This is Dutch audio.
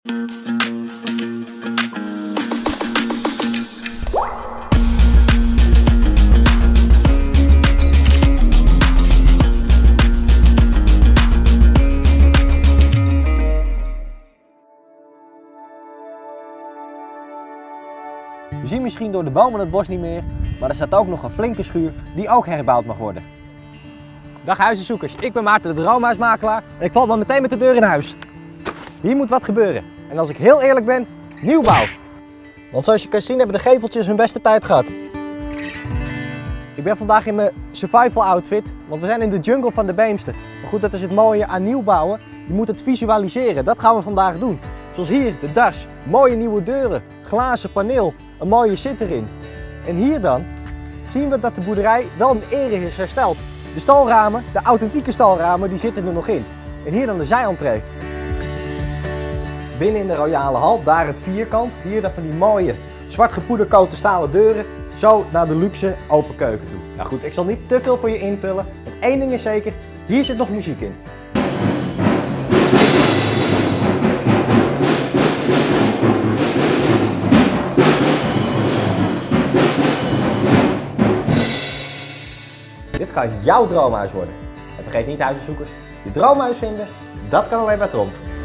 Je ziet misschien door de bomen het bos niet meer, maar er staat ook nog een flinke schuur die ook herbouwd mag worden. Dag huizenzoekers, ik ben Maarten de Droomhuismakelaar en ik val dan meteen met de deur in huis. Hier moet wat gebeuren en als ik heel eerlijk ben, nieuwbouw. Want zoals je kan zien hebben de geveltjes hun beste tijd gehad. Ik ben vandaag in mijn survival outfit, want we zijn in de jungle van de Beemster. Maar goed, dat is het mooie aan nieuwbouwen, je moet het visualiseren, dat gaan we vandaag doen. Zoals hier, de das, mooie nieuwe deuren, glazen paneel, een mooie zit erin. En hier dan zien we dat de boerderij wel in ere is hersteld. De stalramen, de authentieke stalramen, die zitten er nog in. En hier dan de zijentree. Binnen in de royale hal, daar het vierkant. Hier dan van die mooie zwart gepoederkoten stalen deuren. Zo naar de luxe open keuken toe. Nou goed, ik zal niet te veel voor je invullen. Want één ding is zeker, hier zit nog muziek in. Dit gaat jouw droomhuis worden. En vergeet niet huizenzoekers, je droomhuis vinden, dat kan alleen bij Tromp.